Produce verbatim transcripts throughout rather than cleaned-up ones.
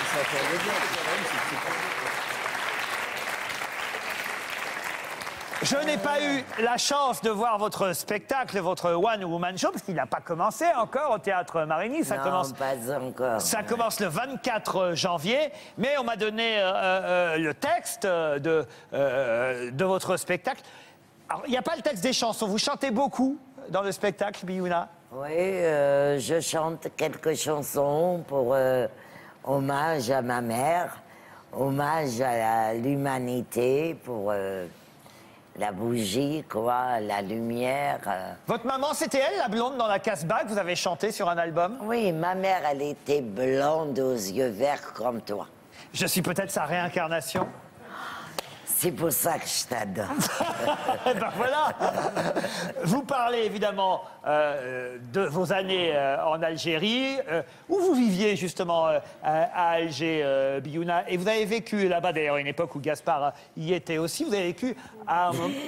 Je n'ai pas eu la chance de voir votre spectacle, votre One Woman Show, parce qu'il n'a pas commencé encore au Théâtre Marigny. Ça non, commence, pas encore. Ça commence le vingt-quatre janvier, mais on m'a donné euh, euh, le texte de, euh, de votre spectacle. Alors, il n'y a pas le texte des chansons. Vous chantez beaucoup dans le spectacle, Biouna? Oui, euh, je chante quelques chansons pour euh, hommage à ma mère, hommage à l'humanité, pour... Euh, la bougie, quoi, la lumière. Euh... Votre maman, c'était elle, la blonde dans la Casbah, que vous avez chanté sur un album? Oui, ma mère, elle était blonde aux yeux verts comme toi. Je suis peut-être sa réincarnation? C'est pour ça que je t'adore. Ben voilà. Vous parlez évidemment euh, de vos années euh, en Algérie, euh, où vous viviez justement euh, à Alger, euh, Biouna, et vous avez vécu là-bas, d'ailleurs, à une époque où Gaspard y était aussi. Vous avez vécu à un moment...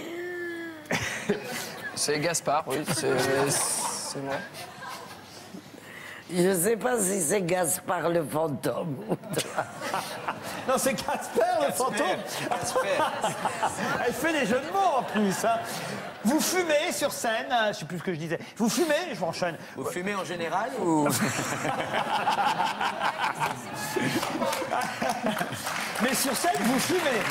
C'est Gaspard, oui, c'est moi. Je ne sais pas si c'est Gaspard le fantôme ou toi. Non, c'est Casper le fantôme. Elle fait des jeux de mots en plus. Hein. Vous fumez sur scène, hein, je ne sais plus ce que je disais. Vous fumez, je m'enchaîne. Vous fumez en général ou... Mais sur scène, vous fumez.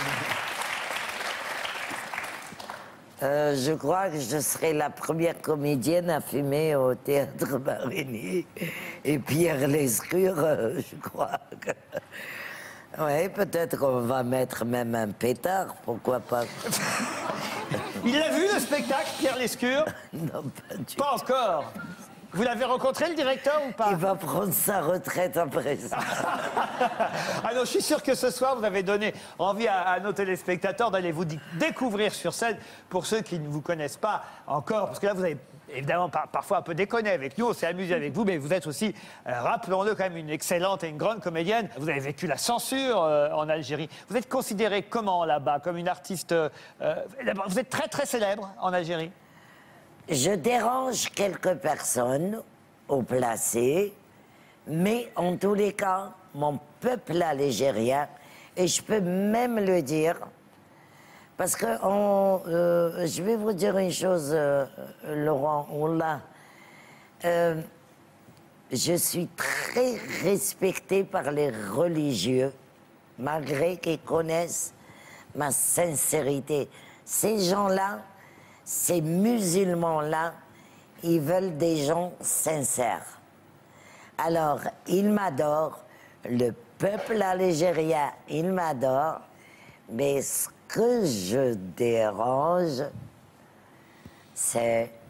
Euh, je crois que je serai la première comédienne à fumer au Théâtre Marigny. Et Pierre Lescure, euh, je crois que... Oui, peut-être qu'on va mettre même un pétard, pourquoi pas. Il l'a vu, le spectacle, Pierre Lescure? Non, pas du tout. Pas encore. Vous l'avez rencontré, le directeur, ou pas? Il va prendre sa retraite après ça. Ah non, je suis sûr que ce soir, vous avez donné envie à, à nos téléspectateurs d'aller vous découvrir sur scène, pour ceux qui ne vous connaissent pas encore, parce que là, vous avez évidemment par, parfois un peu déconné avec nous, on s'est amusé avec vous, mais vous êtes aussi, euh, rappelons-le, quand même une excellente et une grande comédienne. Vous avez vécu la censure euh, en Algérie. Vous êtes considérée comment là-bas? Comme une artiste... Euh, vous êtes très très célèbre en Algérie? Je dérange quelques personnes au placé, mais en tous les cas, mon peuple algérien, et je peux même le dire, parce que on, euh, je vais vous dire une chose, euh, Laurent, on l'a. Euh, je suis très respectée par les religieux, malgré qu'ils connaissent ma sincérité. Ces gens-là, ces musulmans-là, ils veulent des gens sincères. Alors, ils m'adorent, le peuple algérien, il m'adore, mais ce que je dérange, c'est...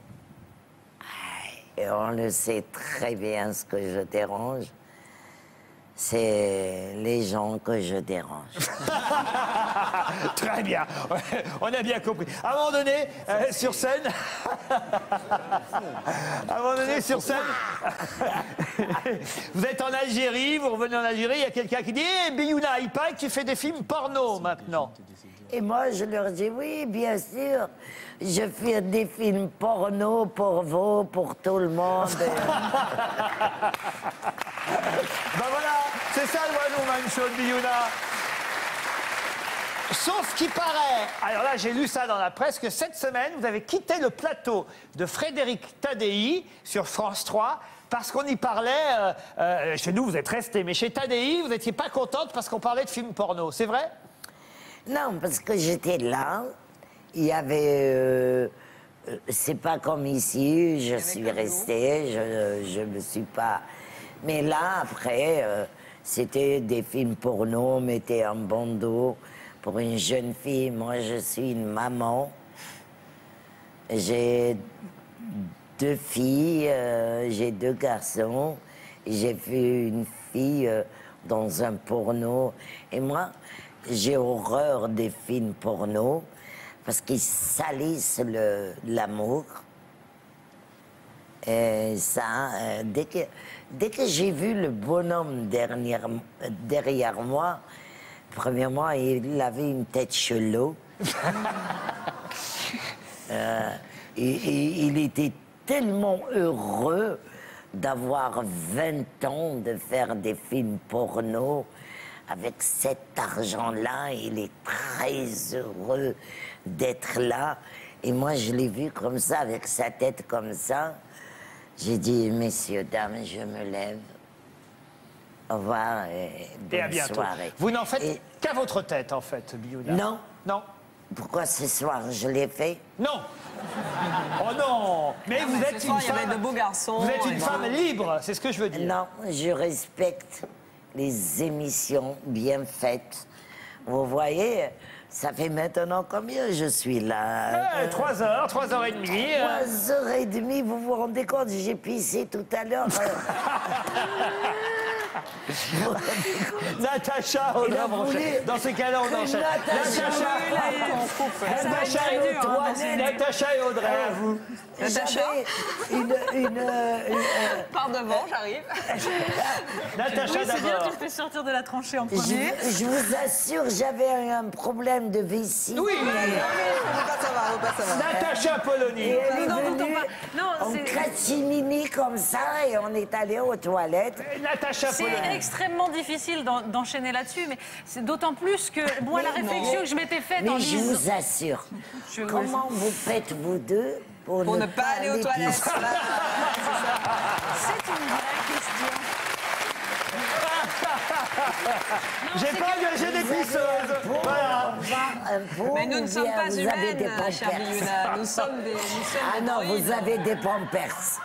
Et on le sait très bien ce que je dérange, c'est les gens que je dérange. Très bien, on a bien compris. À un moment donné, euh, sur scène... à un moment donné, sur scène... vous êtes en Algérie, vous revenez en Algérie, il y a quelqu'un qui dit « Eh, Biouna, il paraît que tu fais des films porno maintenant. » Et moi, je leur dis, oui, bien sûr, je fais des films porno pour vous, pour tout le monde. Ben voilà, c'est ça le One Woman Show de Biouna. Sauf qu'il paraît, alors là j'ai lu ça dans la presse, que cette semaine vous avez quitté le plateau de Frédéric Tadei sur France trois parce qu'on y parlait, euh, euh, chez nous vous êtes resté, mais chez Tadei vous n'étiez pas contente parce qu'on parlait de films porno, c'est vrai? Non, parce que j'étais là, il y avait... Euh, c'est pas comme ici, je suis restée, je ne me suis pas... Mais là, après, euh, c'était des films porno, on mettait un bandeau pour une jeune fille. Moi, je suis une maman. J'ai deux filles, euh, j'ai deux garçons. J'ai vu une fille euh, dans un porno. Et moi... j'ai horreur des films porno parce qu'ils salissent l'amour. Et ça, euh, dès que, dès que j'ai vu le bonhomme derrière, derrière moi, premièrement, il avait une tête chelou. euh, et, et, il était tellement heureux d'avoir vingt ans, de faire des films porno. Avec cet argent-là, il est très heureux d'être là. Et moi, je l'ai vu comme ça, avec sa tête comme ça. J'ai dit, messieurs, dames, je me lève. Au revoir et bonne Et à bientôt. soirée. Vous n'en faites Et- qu'à votre tête, en fait, Biouna. Non. Non. Pourquoi ce soir je l'ai fait? Non. Oh non. Mais vous mais êtes ce une soir, il y avait femme. de beaux garçons. Vous êtes une et femme voilà. libre, c'est ce que je veux dire. Non, je respecte les émissions bien faites. Vous voyez, ça fait maintenant combien je suis là? Eh, trois heures, trois heures et demie. euh. Trois heures et demie, vous vous rendez compte, j'ai pissé tout à l'heure. Natacha, Il a on voulu enchaîne. Dans ces cas-là, on que enchaîne. Natacha- Natacha, très et dur, hein, Audrey, Natacha et Audrey, à vous. J'avais une... une, euh, une, euh, Par devant, j'arrive. Natacha Oui, c'est bien, d'abord. tu peux sortir de la tranchée en je, premier. je vous assure, j'avais un problème de vessie. Oui. Ça va, on passe, ça va. Natacha Polony. Et elle est Non, non, venue non, non, en c'est- catimini comme ça et on est allé aux toilettes. Natacha C'est Polony. extrêmement difficile d'en- d'enchaîner là-dessus, mais c'est d'autant plus que, moi, la Mais réflexion non. que je m'étais faite Mais en je lisant... vous assure, Je vous- comment vous faites vous deux pour, Pour ne pas aller aux toilettes. pisser? Voilà. C'est une vraie question. J'ai pas engagé des pisseuses. Voilà. Mais nous ne sommes pas vous avez des humaines, chère pampers. Biouna. Nous sommes des, nous sommes Ah des non, droïdes. vous avez des pampers.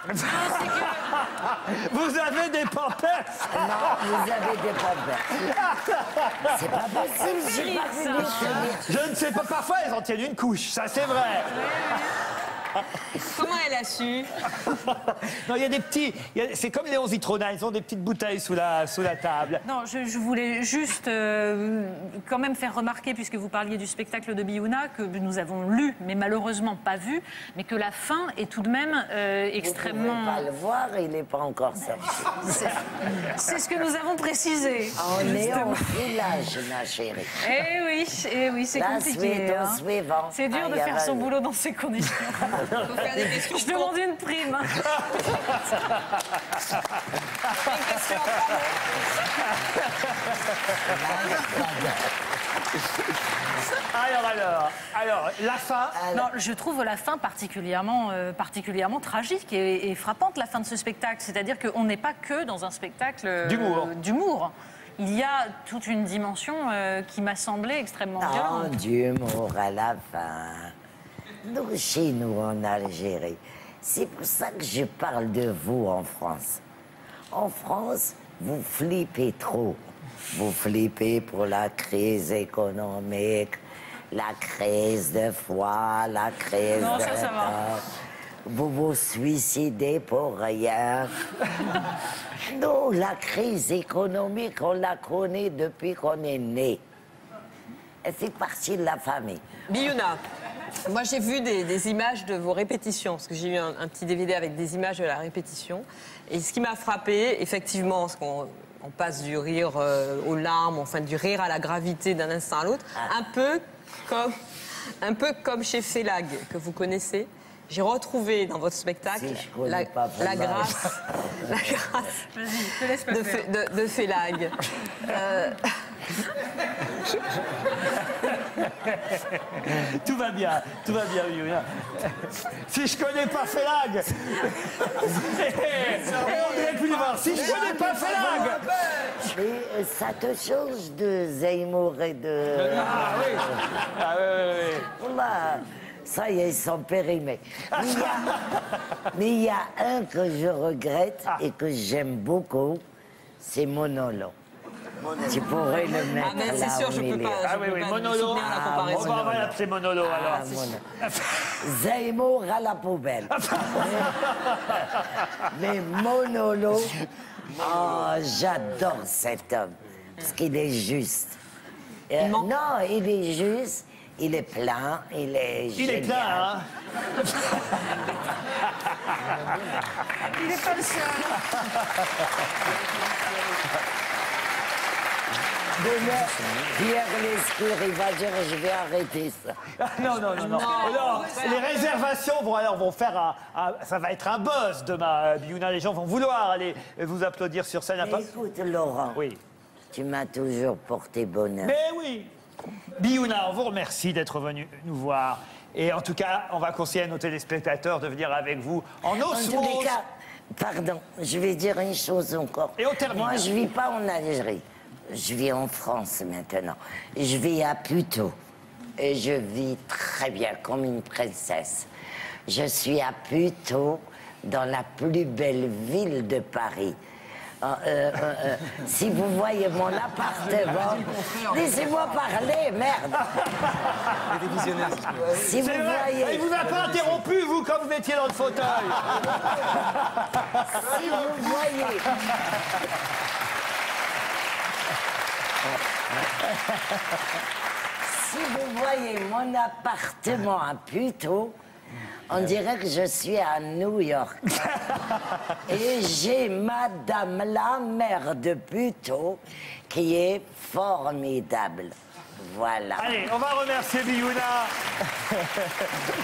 Vous avez des pampers. Non, vous avez des pampers. C'est pas possible, j'ai pas ça. voulu tenir. Je ne sais pas, parfois elles en tiennent une couche, ça c'est vrai. Comment elle a su? Non, il y a des petits, il y a- c'est comme Léon Zitrona, ils ont des petites bouteilles sous la, sous la table. Non, je, je voulais juste euh, quand même faire remarquer, puisque vous parliez du spectacle de Biouna, que nous avons lu, mais malheureusement pas vu, mais que la fin est tout de même euh, Vous pouvez extrêmement... pas le voir, il n'est pas encore sorti. C'est- C'est ce que nous avons précisé. On est justement. en foulage, ma chérie. Eh oui, eh oui, c'est La compliqué. suite au hein. suivant. C'est dur Ah, de y a faire pas son de- boulot dans ces conditions. Faut faire des questions Je demande une prime. Une question Alors, alors, alors, la fin. Non, je trouve la fin particulièrement, euh, particulièrement tragique et, et frappante, la fin de ce spectacle. C'est-à-dire qu'on n'est pas que dans un spectacle euh, D'humour. d'humour. Il y a toute une dimension euh, qui m'a semblé extrêmement Oh, violente. d'humour à la fin. Nous, chez nous, en Algérie. C'est pour ça que je parle de vous en France. En France, vous flippez trop. Vous flippez pour la crise économique, la crise de foi, la crise Non, de... ça, ça va. Vous vous suicidez pour rien. Nous, la crise économique, on la connaît depuis qu'on est né. Elle fait partie de la famille. Biouna, moi j'ai vu des, des images de vos répétitions, parce que j'ai eu un, un petit D V D avec des images de la répétition. Et ce qui m'a frappé, effectivement, parce qu'on on passe du rire euh, aux larmes, enfin du rire à la gravité d'un instant à l'autre, un peu comme, un peu comme chez Félag, que vous connaissez. J'ai retrouvé dans votre spectacle Si, je connais la, pas la vraiment. grâce, la grâce Vas-y, je te laisse pas de, faire. Fé- de- de Félag. Euh, Tout va bien, tout va bien, Biouna. Si je connais pas Félag, on dirait plus voir. Si je connais pas Félag, Mais euh, ça te change de Zemmour et de... ah oui, ah oui, oui, oui. Voilà. Ça y est, ils sont périmés. Mais il y a- mais il y a un que je regrette et que j'aime beaucoup, c'est Monolo. Tu pourrais le mettre Ah, mais c'est là sûr, au je peux milieu. pas. Ah oui, oui, pas Monolo. soutenir la Ah, comparaison. on va, on va l'appeler Monolo alors. Ah, Monolo. Zemmour à la poubelle. Mais Monolo, oh, j'adore cet homme. Parce qu'il est juste. Euh, ment. non, il est juste, il est plein, il est Il est génial. plein, hein. Il n'est pas le seul. Demain, Pierre Lescure, il va dire je vais arrêter ça. Ah, non, non, non, non. Non, les réservations vont alors vont faire un, un- ça va être un buzz demain, euh, Biouna. Les gens vont vouloir aller vous applaudir sur scène. à Mais pas- écoute, Laurent, Oui. tu m'as toujours porté bonheur. Mais oui. Biouna, on vous remercie d'être venu nous voir. Et en tout cas, on va conseiller à nos téléspectateurs de venir avec vous en En osmose. tous les cas, pardon, je vais dire une chose encore. Et on termine. Moi, je vis pas en Algérie. Je vis en France maintenant. Je vis à Puteaux. Et je vis très bien, comme une princesse. Je suis à Puteaux, dans la plus belle ville de Paris. Euh, euh, euh, si vous voyez mon appartement, laissez-moi parler, merde. Si vous C'est vrai. voyez, Il vous a pas interrompu, vous, quand vous étiez dans le fauteuil. si vous voyez, si vous voyez mon appartement à Puteaux, on dirait que je suis à New York. Et j'ai Madame la mère de Puteaux qui est formidable. Voilà. Allez, on va remercier Biouna.